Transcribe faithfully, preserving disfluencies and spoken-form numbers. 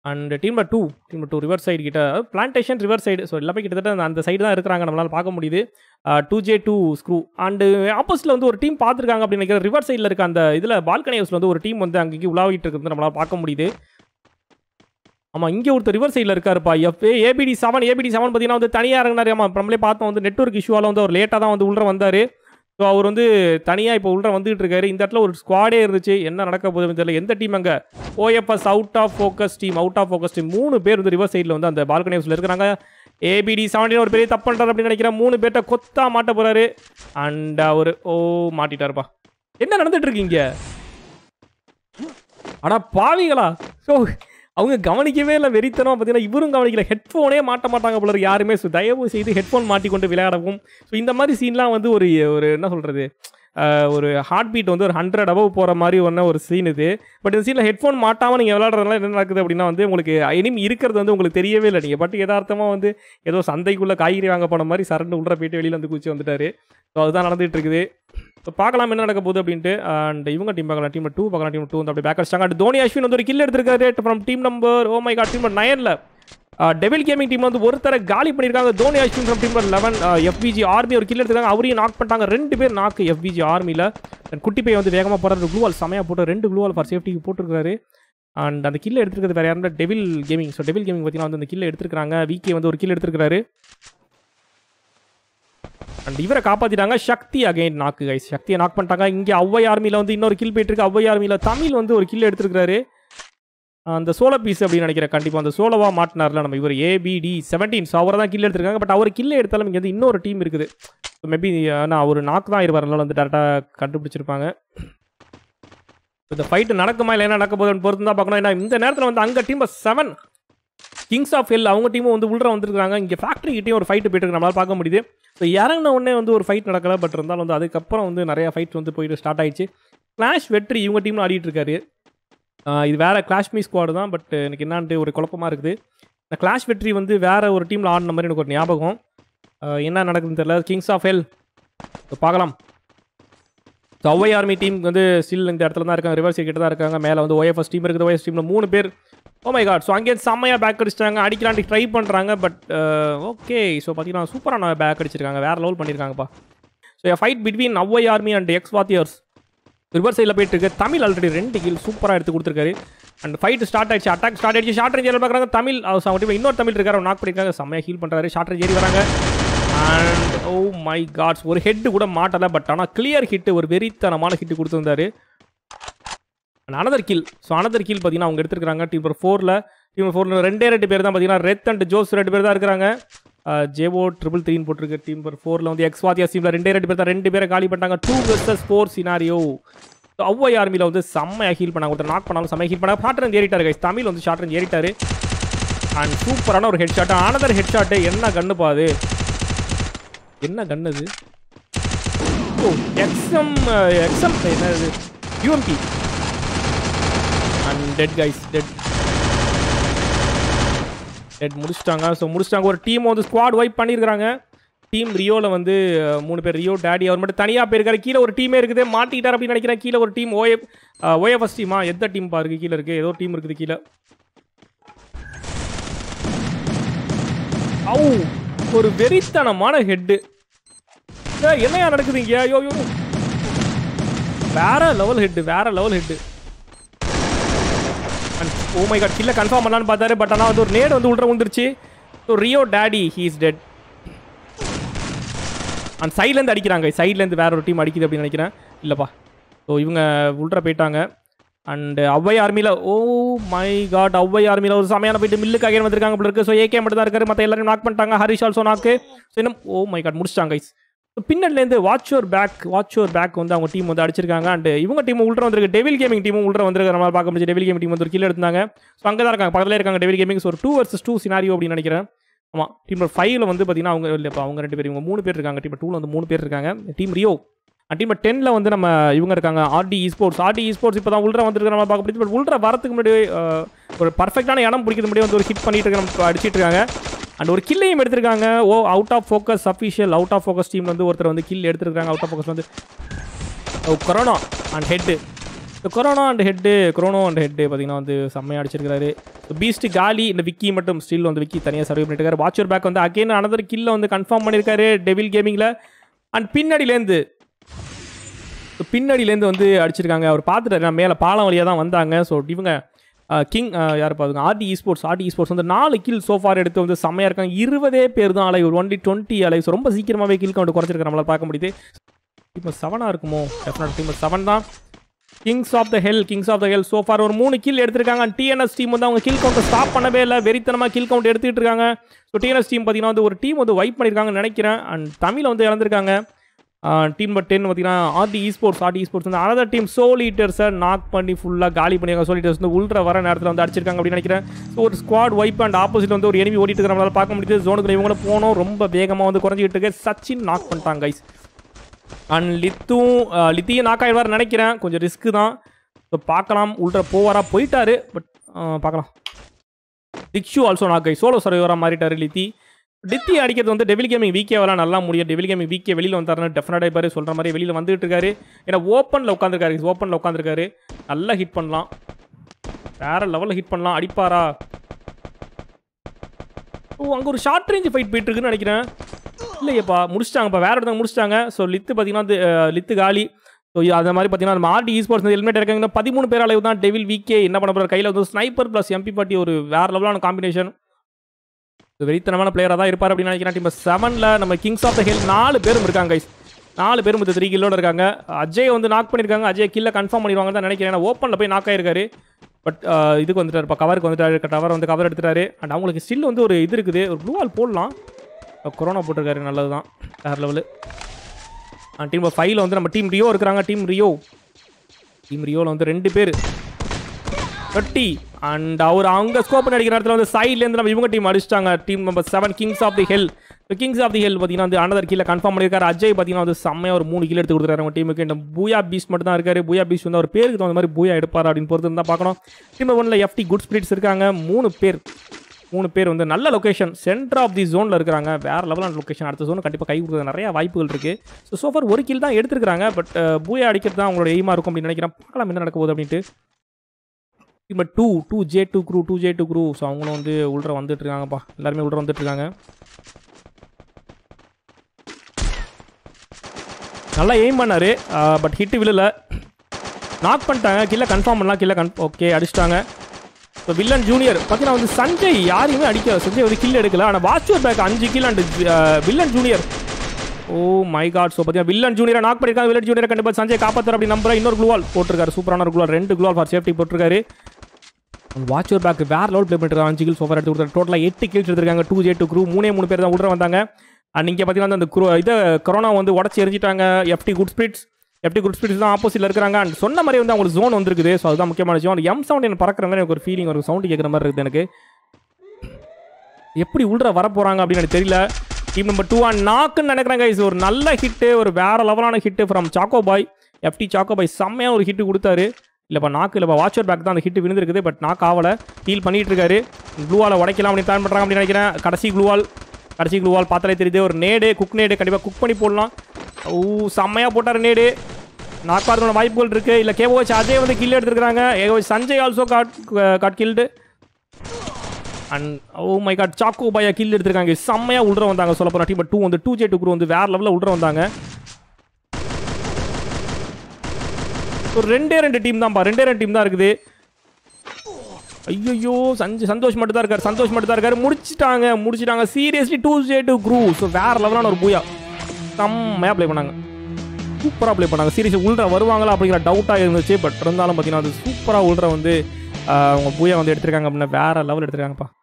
And team two team two river side கிட்ட plantation river side. So எல்லாமே கிட்டத்தட்ட அந்த சைடு தான் இருக்கிறாங்க, நம்மளால் பார்க்க முடியுது. Two J two crew and ஆப்போசிட்டில் வந்து ஒரு டீம் பார்த்துருக்காங்க அப்படின்னு நினைக்கிறேன். ரிவர் சைடில் இருக்க அந்த இதில் பால்கனி ஹவுஸில் வந்து ஒரு டீம் வந்து அங்கேயே உலாவிட்டு இருக்கிறது நம்மளால் பார்க்க முடியுது. ஆமாம், இங்கே ஒருத்தர் ரிவர் சைடில் இருக்காருப்பா. F ABD seven ABD seven பார்த்தீங்கன்னா வந்து தனியாக இறங்கினார். ஆமாம், நம்மளே பார்த்தோம் வந்து நெட்வொர்க் இஷ்யூவால் வந்து அவர் லேட்டாக தான் வந்து உள்ளே வந்தார். ஸோ அவர் வந்து தனியாக இப்போ உள்ளே வந்துகிட்டு இருக்காரு. இந்த இடத்துல ஒரு ஸ்குவாடே இருந்துச்சு, என்ன நடக்க போகுதுன்னு தெரியல. எந்த டீம் அங்கே OFS out of focus team out of focus team மூணு பேர் வந்து ரிவர் சைடில் வந்து அந்த பால்கனி ஹவுஸில் இருக்கிறாங்க. ஏபிடி செவன்டீன் ஒரு பெரிய தப்பு பண்ணுறாரு அப்படின்னு நினைக்கிறேன். மூணு பேர்ட்ட கொத்தா மாட்ட போகிறாரு. அண்ட் அவர் ஓ மாட்டிட்டாருப்பா. என்ன நடந்துட்டு இருக்கீங்க? ஆனால் பாவிகளா? ஸோ அவங்க கவனிக்கவே இல்லை, வெறித்தனம் பார்த்தீங்கன்னா இவரும் கவனிக்கல. ஹெட்ஃபோனே மாட்ட மாட்டாங்க போல யாருமே. ஸோ தயவு செய்து ஹெட்ஃபோன் மாட்டிக்கொண்டு விளையாடவும். ஸோ இந்த மாதிரி சீன்லாம் வந்து ஒரு ஒரு என்ன சொல்கிறது, ஒரு ஹார்ட் பீட் வந்து ஒரு ஹண்ட்ரட் அபவ் போகிற மாதிரி ஒன்று ஒரு சீன் இது. பட் இந்த சீனில் ஹெட்ஃபோன் மாட்டாமல் நீங்கள் விளையாடுறதுனால என்ன நடக்குது அப்படின்னா வந்து உங்களுக்கு இனிமே இருக்கிறது வந்து உங்களுக்கு தெரியவே இல்லை. நீங்கள் பட்டு யதார்த்தமாக வந்து ஏதோ சந்தைக்குள்ளே காய்கறி வாங்க போன மாதிரி சரண்டு உள்ள போயிட்டு வெளியில் வந்து குச்சி வந்துட்டார். ஸோ அதுதான் நடந்துகிட்டு இருக்குது. ஸோ பார்க்கலாம் என்ன நடக்க போகுது அப்படின்ட்டு. அண்ட் இவங்க டீம் பார்க்கலாம், டீம் டூ பார்க்கலாம். டீம் டூ வந்து அப்படி பேக் அடிச்சாங்க. அண்ட் தோனி அஸ்வின் வந்து ஒரு கில் எடுத்திருக்காரு from team number oh my god team number நைனில். டெவில் கேமிங் டீம் வந்து ஒருத்தர காலி பண்ணியிருக்காங்க. Dhoni Ashwin from team number eleven. EFG army ஒரு கில் எடுத்திருக்காங்க, அவரையும் நாக் பண்ணிட்டாங்க. ரெண்டு பேர் நாக்கு எஃபிஜி ஆர்மியில். குட்டி பை வந்து வேகமாக போடுறாரு, க்ளூவால் செமையாக போட்டு ரெண்டு க்ளூவால் ஃபார் சேஃப்டிக்கு போட்டுருக்காரு. அண்ட் அந்த கில்லை எடுத்துருக்கிறது வேறு யாரும் Devil Gaming. So Devil Gaming பார்த்தீங்கன்னா வந்து அந்த கில்லை எடுத்துருக்காங்க. விகே வந்து ஒரு கில் எடுத்துருக்காரு. அண்ட் இவரை காப்பாற்றிட்டாங்க. சக்தி அகைன் நாக்கு கைஸ், சக்தியை நாக் பண்ணிட்டாங்க. இங்கே ஒவ்வை ஆர்மியில் வந்து இன்னொரு கில் போயிட்டு இருக்கு. ஒவ்வை ஆர்மியில் தமிழ் வந்து ஒரு கில் எடுத்துருக்காரு. அந்த சோலோ பீஸ் அப்படின்னு நினைக்கிறேன். கண்டிப்பாக அந்த சோலோவாக மாட்டினார்ல நம்ம இவர் ஏபிடி செவன்டீன். ஸோ அவரை தான் கில் எடுத்திருக்காங்க. பட் அவர் கில்லை எடுத்தாலும் இங்கே வந்து இன்னொரு டீம் இருக்குது. ஸோ மேபி ஆனால் அவர் நாக்கு தான் இருப்பார், அதனால வந்து டேரெக்டாக கண்டுபிடிச்சிருப்பாங்க. இந்த ஃபைட்டு நடக்குமா இல்லை என்ன நடக்க போகுதுன்னு பொறுத்து தான் பார்க்கணும். ஏன்னா இந்த நேரத்தில் வந்து அங்கே team seven kings of hell அவங்க டீமும் வந்து உள்ள வந்துருக்காங்க. இங்கே ஃபேக்ட்ரி கிட்டேயும் ஒரு ஃபைட்டு போயிட்டு நம்மளால் பார்க்க முடியுது. ஸோ இறங்கின உடனே வந்து ஒரு ஃபைட் நடக்கலை. பட் இருந்தாலும் வந்து அதுக்கப்புறம் வந்து நிறையா ஃபைட்ஸ் வந்து போயிட்டு ஸ்டார்ட் ஆயிடுச்சு. கிளாஷ் வெற்றி இவங்க டீமில் ஆடிட்டு இருக்காரு. இது வேறு கிளாஷ் மீ ஸ்குவாடு தான். பட் எனக்கு என்னான்ட்டு ஒரு குழப்பமாக இருக்குது. இந்த கிளாஷ் வெற்றி வந்து வேறு ஒரு டீமில் ஆடின மாதிரி எனக்கு ஒரு ஞாபகம். என்ன நடக்குதுன்னு தெரியல. கிங்ஸ் ஆஃப் ஹெல் பார்க்கலாம். ஸோ ஒவ்வை ஆர்மி டீம் வந்து ஸ்டில் இந்த இடத்துல தான் இருக்காங்க, ரிவர்ஸ் கிட்ட தான் இருக்காங்க. மேலே வந்து ஓஎஃப்எஸ் டீம் இருக்குது. ஓஎஃப்எஸ் டீமில் மூணு பேர். ஓ மை காட். ஸோ அங்கேயே செம்மையாக பேக் அடிச்சிட்டாங்க, அடிக்கலாண்டி ட்ரை பண்ணுறாங்க. But okay. ஸோ பார்த்தீங்கன்னா சூப்பரான பேக் அடிச்சிருக்காங்க, வேறு லெவல் பண்ணியிருக்காங்கப்பா. So fight between Ovvai army and X வாத்தியர்ஸ் ரிவர் சைடில் போயிட்டு இருக்கு. தமிழ் ஆல்ரெடி ரெண்டு கில் சூப்பராக எடுத்து கொடுத்துருக்காரு. அண்ட் ஃபைட் ஸ்டார்ட் ஆயிடுச்சு, அட்டாக் ஸ்டார்ட் ஆயிடுச்சு. ஷார்ட் ரேஞ்ச் பார்க்குறாங்க தமிழ். அவங்க இன்னொரு தமிழ் இருக்காரு, நாக் பண்ணியிருக்காங்க, செம்மையாக ஹீல் பண்ணுறாரு. ஷார்ட் ரேஞ்ச் ஏறி வராங்க. அண்ட் ஓ மை காட்ஸ், ஒரு ஹெட்டு கூட மாட்டலை. பட் ஆனால் கிளியர் ஹிட்டு, ஒரு வெறித்தனமான ஹிட்டு கொடுத்துருந்தாரு. And another kill. So another kill பார்த்தீங்கன்னா அவங்க எடுத்துருக்காங்க. டீம் நம்பர் ஃபோரில் டீம் நம்பர் ஃபோரில் ரெண்டே ரெண்டு பேர் தான் பார்த்தீங்கன்னா ரெத் அண்ட் ஜோஸ் ரெண்டு பேர் தான் இருக்கிறாங்க. ஜேவோ ட்ரிபிள் த்ரீன்னு போட்டிருக்கு. டீம் நம்பர் ஃபோரில் வந்து எக்ஸ் வாத்தியா டீமில் ரெண்டே ரெண்டு பேர் தான், ரெண்டு பேரை காலி பண்ணிட்டாங்க. Two versus four scenario. So Ovvai ஆர்மியில் வந்து செம்மையாக ஹீல் பண்ணாங்க. ஒருத்தர் நாக் பண்ணாலும் செம்மையாக ஹீல் பண்ணாங்க. ஷார்ட் ரேஞ்ச் ஏறிட்டாரு கைஸ். தமிழ் வந்து ஷார்ட் ரேஞ்ச் ஏறிட்டாரு. அண்ட் சூப்பரான ஒரு head shot. Another head shot. என்ன கண்ணு பாது, என்ன கன் அது? ஓ எக்ஸ்எம் எக்ஸ்எம் என்னது UMP. And dead guys, dead dead முடிச்சிட்டாங்க. ஸோ முடிச்சிட்டாங்க. ஒரு டீம் வந்து ஸ்குவாட் வைப் பண்ணியிருக்காங்க. டீம் ரியோவில் வந்து மூணு பேர். ரியோ டேடி அவர் மட்டும் தனியாக போயிருக்காரு. கீழே ஒரு டீமே இருக்குது, மாட்டிக்கிட்டார் அப்படின்னு நினைக்கிறேன். கீழே ஒரு டீம் ஓஎஃப் ஓஎஃப்எஸ் டீமா எந்த டீம் பாருக்கு கீழே இருக்குது, ஏதோ டீம் இருக்குது கீழே. ஓ ஒரு வெறித்தனமான ஹெட்டு. என்னையா நடக்குது இங்கே? யோ யோ வேற லெவல் ஹெட்டு, வேற level head. Oh my god, கில்ல கன்ஃபார்ம் பண்ணலான்னு பார்த்தாரு. பட் ஆனால் வந்து ஒரு நேடு வந்து உள்ள வந்துருச்சு. So Rio daddy he is dead. அந்த சைட்லேருந்து அடிக்கிறாங்க. சைட்லேருந்து வேற ஒரு டீம் அடிக்குது அப்படின்னு நினைக்கிறேன். இல்லைப்பா. ஸோ இவங்க உள்ள போயிட்டாங்க. அண்டு ஒவ்வை ஆர்மியில் ஓ மை காட், ஒவ்வை ஆர்மியில் ஒரு சமையான போயிட்டு மில்லுக்காக வந்திருக்காங்க அப்படி இருக்குது. ஸோ ஏகே மட்டும் தான் இருக்காரு, மற்ற எல்லாரும் நாக் பண்ணிட்டாங்க. Harish also knock. ஸோ இன்னும் ஓ மை காட் முடிச்சிட்டாங்க கைஸ். ஸோ பின்னட்லேருந்து watch your back watch your back வந்து அவங்க டீம் வந்து அடிச்சிருக்காங்க. அண்ட் இவங்க டீம் உள்ள வந்திருக்கு. டெவில் கேமிங் டீமும் உள்ள வந்திருக்கு. நம்ம பார்க்க முடியும். டெவில் கேமிங் டீம் வந்து ஒரு கீழே எடுத்தாங்க. ஸோ அங்கே தான் இருக்காங்க, பக்கத்தில் இருக்காங்க டெவில் கேமிங். ஸோ ஒரு டூ வர்சஸ் டூ சினாரியோ அப்படின்னு நினைக்கிறேன். ஆமாம். டீம் நம்பர் ஃபைவ்ல வந்து பார்த்தீங்கன்னா அவங்க இல்லைப்பா, அவங்க ரெண்டு பேர், இவங்க மூணு பேர் இருக்காங்க. டீம் டூவில் வந்து மூணு பேர் இருக்காங்க. Team Rio. டீம் டென்னில் வந்து நம்ம இவங்க இருக்காங்க ஆர்டி ஸ்போர்ட்ஸ். ஆர்டி ஸ்போர்ட்ஸ் இப்போ தான் உள்ள வந்துருக்கு, நம்ம பார்க்க முடியுது. பட் உள்ள வரத்துக்கு முன்னாடி ஒரு பர்ஃபெக்டான இடம் பிடிக்கிறது முன்னாடி வந்து ஒரு ஹிட் பண்ணிட்டு இருக்க நம்ம அடிச்சிட்டு இருக்காங்க. அண்ட் ஒரு கில்லையும் எடுத்திருக்காங்க. Oh out of focus official out of focus டீமில் வந்து ஒருத்தர் வந்து கில் எடுத்துருக்காங்க. அவுட் ஆஃப் ஃபோக்கஸ் வந்து oh corona and head. So corona and head corona and head பார்த்தீங்கன்னா வந்து செம்மையாக அடிச்சிருக்காரு. பீஸ்ட் காலி இந்த விக்கி மட்டும் ஸ்டில் வந்து விக்கி தனியாக சர்வை பண்ணிட்டு இருக்காரு. வாட்சர் பேக் வந்து அகைன் அனதர் கில்ல வந்து கன்ஃபார்ம் பண்ணியிருக்காரு டெவில் கேமிங்கில். அண்ட் பின்னாடியிலேருந்து பின்னாடியிலேருந்து வந்து அடிச்சிருக்காங்க. அவர் பார்த்துட்டாரு நான் மேலே பாலம் வழியாக தான் வந்தாங்க. ஸோ இவங்க கிங் யார் பார்த்துங்க ஆர்டி ஸ்போர்ட்ஸ் ஆர்டி ஸ்போர்ட்ஸ் வந்து நாலு கில் சோஃபார் எடுத்து வந்து செம்மையாக இருக்காங்க. இருபதே பேர் தான் alive only twenty alive. So ரொம்ப சீக்கிரமாகவே கில் கவுண்ட் குறைச்சிருக்க நம்மளால் பார்க்க முடியுது. இப்போ செவனாக இருக்குமோ டெஃபினட் டீம் செவன் தான். Kings of the hell kings of the hell so far ஒரு மூணு கில் எடுத்திருக்காங்க. டிஎன்எஸ் டீம் வந்து அவங்க கில் கவுண்ட் ஸ்டாப் பண்ணவே இல்லை, வெறித்தனமாக கில் கவுண்ட் எடுத்துகிட்டு இருக்காங்க. ஸோ டிஎன்எஸ் டீம் பார்த்தீங்கன்னா வந்து ஒரு டீம் வந்து வைப் பண்ணியிருக்காங்கன்னு நினைக்கிறேன். அண்ட் தமிழ் வந்து இழந்திருக்காங்க. டீம் நம்பர் டென் பார்த்தீங்கன்னா ஆர்டி ஸ்போர்ட்ஸ் ஆர்டி ஸ்போர்ட்ஸ் வந்து அனதர் டீம் சோலிட்டர்ஸை நாக் பண்ணி ஃபுல்லாக காலி பண்ணியிருக்காங்க. சோலிட்டர்ஸ் வந்து உள்ற வர நேரத்தில் வந்து அடிச்சிருக்காங்க அப்படின்னு நினைக்கிறேன். ஸோ ஒரு ஸ்குவாட் வைப் அண்ட் ஆப்போசிட் வந்து ஒரு எனிமி ஓடிட்டு இருக்கிற நம்மளால் பார்க்க முடியுது. ஜோனுக்கு இவங்களும் போனோம் ரொம்ப வேகமாக வந்து குறைஞ்சிக்கிட்டு இருக்கு. சச்சின் நாக் பண்ணிட்டாங்க கைஸ். அண்ட் லித்தும் லித்தியும் நாக் ஆகிடுவார் நினைக்கிறேன். கொஞ்சம் ரிஸ்க்கு தான். ஸோ பார்க்கலாம் உள்ற போவாரா போயிட்டாரு. பட் பார்க்கலாம். Thikshu also knock guy solo சர்வைவராக மாறிட்டார் லித்தி. டித்தி அடிக்கிறது வந்து டெவில் கேமிங் வீக்கேவெல்லாம் நல்லா முடியும். டெவில் கேமிங் வீக்கே வெளியில் வந்தாருன்னு டெஃபினட்டாக பாரு சொல்கிற மாதிரி வெளியில் வந்துட்டு இருக்காரு. ஏன்னா ஓப்பனில் உட்காந்துருக்காரு ஓப்பனில் உட்காந்துருக்காரு நல்லா ஹிட் பண்ணலாம். வேற லெவலில் ஹிட் பண்ணலாம். அடிப்பாரா? ஓ அங்கே ஒரு ஷார்ட் ரேஞ்ச் ஃபைட் போயிட்டு இருக்குன்னு நினைக்கிறேன். இல்லையப்பா முடிச்சிட்டாங்கப்பா வேற ஒருத்தவங்க முடிச்சிட்டாங்க. ஸோ லித்து பார்த்தீங்கன்னா வந்து லித்து காலி. ஸோ அந்த மாதிரி பார்த்தீங்கன்னா நம்ம ஆர்டி ஸ்போர்ட்ஸ் ஹெல்மெட் இருக்காங்க. பதிமூணு பேர் அளவு தான் டெவில் வீக்கே என்ன பண்ண போகிறார். கையில் வந்து ஸ்னைப்பர் ப்ளஸ் எம்பி பாட்டி ஒரு வேற லெவலான காம்பினேஷன். வெறித்தனமான பிளேயராக தான் இருப்பார் அப்படின்னு நினைக்கிறேன். டீம் செவனில் நம்ம கிங்ஸ் ஆஃப் த ஹில் நாலு பேரும் இருக்காங்க கைஸ். நாலு பேரும் இந்த த்ரீ கில்லோட இருக்காங்க. அஜய் வந்து நாக் பண்ணியிருக்காங்க. அஜய் கில்ல கன்ஃபார்ம் பண்ணிடுவாங்க தான் நினைக்கிறேன். ஏன்னா ஓப்பனில் போய் நாக் ஆயிருக்காரு. பட் இதுக்கு வந்துட்டார் இப்போ கவருக்கு வந்துட்டாரு. டவர் வந்து கவர் எடுத்துட்டாரு. அண்ட் அவங்களுக்கு ஸ்டில் வந்து ஒரு இது இருக்குது. ஒரு ப்ளூ வால் போடலாம். கொரோனா போட்டிருக்காரு நல்லது தான் வேறு லெவலு. டீம் ஃபைவ்ல வந்து நம்ம டீம் ரியோ இருக்கிறாங்க. டீம் ரியோ டீம் ரியோவில் வந்து ரெண்டு பேர் கட்டி அண்ட் அவர் அவங்க ஸ்கோப் அடிக்கிற இடத்துல வந்து சைட்லேருந்து நம்ம இவங்க டீம் அடிச்சிட்டாங்க. Team number seven kings of the hell. Kings of the hell பார்த்தீங்கன்னா வந்து அனதர் கீழே கன்ஃபார்ம் பண்ணியிருக்காரு. அஜய் பார்த்தீங்கன்னா வந்து செம்மையாக ஒரு மூணு கீழே எடுத்து கொடுத்துருக்காரு அவங்க டீமுக்கு. இந்த பூயா பீஸ் மட்டும் தான் இருக்காரு. பூயா பீஸ் வந்து அவர் பேருக்கு தகுந்த மாதிரி பூயா எடுப்பார் அப்படின்னு பொறுத்து இருந்தால் பார்க்கணும். டீம் ஒன்ல எஃப்டி குட் ஸ்பிரிட்ஸ் இருக்காங்க. மூணு பேர் மூணு பேர் வந்து நல்ல லொக்கேஷன் சென்டர் ஆஃப் தி ஜோனில் இருக்கிறாங்க. வேறு லெவலான லொக்கேஷன். அடுத்த ஜோன் கண்டிப்பாக கை கொடுக்குறது நிறைய வாய்ப்புகள் இருக்குது. ஸோ சோஃபார் ஒரு கில் தான் எடுத்துருக்காங்க. பட் பூயா அடிக்கிறது தான் அவங்களோட எய்மாக இருக்கும் அப்படின்னு நினைக்கிறேன். பார்க்கலாம் என்ன நடக்க போகுது அப்படின்ட்டு. இப்போ two two J two crew two J two crew so அவங்களும் வந்து உள்ள வந்துட்டு இருக்காங்கப்பா. எல்லாருமே உள்ள வந்துட்டு இருக்காங்க. நல்லா எய்ம் பண்ணார். But hit விழல. நாக் பண்ணிட்டாங்க. கில்ல கன்ஃபார்ம் பண்ணலாம். கில்ல கன் ஓகே அடிச்சிட்டாங்க. ஸோ வில்லன் ஜூனியர் பார்த்தீங்கன்னா வந்து சஞ்சய் யாரையுமே அடிக்க சஞ்சய் வந்து கில் எடுக்கல. ஆனால் வாட்சர் பேக் அஞ்சு kill and villain junior oh my god. So பார்த்தீங்கன்னா வில்லன் ஜூனியரை நாக் பண்ணியிருக்காங்க. வில்லன் ஜூனியரை கண்டிப்பாக சஞ்சய் காப்பாற்றார் அப்படி நம்புறேன். இன்னொரு குளூவால் போட்டிருக்காரு. சூப்பரான ஒரு குளூவால் ரெண்டு குளூவால் ஃபார் சேஃப்டி போட்டிருக்காரு. வாட்சர் பேக் வேற லெவல் ப்ளே பண்ணிட்டு அஞ்சு கில் சோஃபார் எடுத்து கொடுத்தாரு. டோட்டலாக எட்டு கில்ஸ் எடுத்திருக்காங்க. டூ ஜே டூ க்ரூ மூணே மூணு பேர் தான் உள்ள வந்தாங்க. அண்ட் இங்கே பார்த்தீங்கன்னா அந்த குரோ இதை கொரோனா வந்து உடச்சி எரிஞ்சிட்டாங்க. FT good spirits FT good spirits தான் ஆப்போசிட்டில் இருக்கிறாங்க. அண்ட் சொன்ன மாதிரி வந்து அவங்களுக்கு ஜோன் வந்துருக்குது. ஸோ அதுதான் முக்கியமான விஷயம். எம் சவுண்ட் எனக்கு பறக்கிற மாதிரி எனக்கு ஒரு ஃபீலிங் ஒரு சவுண்டு கேட்குற மாதிரி இருக்குது எனக்கு. எப்படி உள்ள வர போகிறாங்க அப்படின்னு எனக்கு தெரியல. டீம் நம்பர் டூ அண்ட் நாக்குன்னு நினைக்கிறாங்க. இது ஒரு நல்ல ஹிட்டு ஒரு வேற லெவலான hit from choco boy. FT choco boy செம்மையாக ஒரு ஹிட்டு கொடுத்தாரு. இல்லைப்பா நாக்கு இல்லைப்பா வாட்சர் பேக் தான் அந்த ஹிட்டு விழுந்திருக்குது. பட் நாக்கு ஆவலை ஹீல் பண்ணிட்டு இருக்காரு. க்ளூவால் உடைக்கலாம் அப்படின்னு பிளான் பண்ணுறாங்க அப்படின்னு நினைக்கிறேன். கடைசி க்ளூவால் கடைசி க்ளூவால் பார்த்தாலே தெரியுது. ஒரு நேடு குக் நேடு கண்டிப்பாக குக் பண்ணி போடலாம். ஓ செம்மையாக போட்டார் நேடு. நாக்காரதோட வாய்ப்புகள் இருக்குது. இல்லை கேஓஹெச் அதே வந்து கில் எடுத்துருக்காங்க. AOH Sanjay also got got killed. And oh my god choco பாயா கில் எடுத்துருக்காங்க. செம்மையாக உள்ள வந்தாங்க சொல்ல போகிற டீம் டூ வந்து டூ ஜே டூ க்ரூ வந்து வேறு லெவலில் உள்ள வந்தாங்க. ஒரு ரெண்டே ரெண்டு டீம் தான்ப்பா. ரெண்டே ரெண்டு டீம் தான் இருக்குது. ஐயோ சஞ்சய் சந்தோஷ் மட்டும் தான் இருக்கார். சந்தோஷ் மட்டும் தான் இருக்காரு. முடிச்சிட்டாங்க முடிச்சிட்டாங்க seriously two J two crew. So வேறு லெவலான ஒரு பூயா செம்மையாக ப்ளே பண்ணாங்க. சூப்பராக ப்ளே பண்ணாங்க. சீரியஸ் உள்ள வருவாங்களா அப்படிங்கிற டவுட்டாக இருந்துச்சு. பட் இருந்தாலும் பார்த்தீங்கன்னா அது சூப்பராக உள்ள வந்து அவங்க பூயா வந்து எடுத்திருக்காங்க அப்படின்னா வேறு லெவல் எடுத்திருக்காங்கப்பா.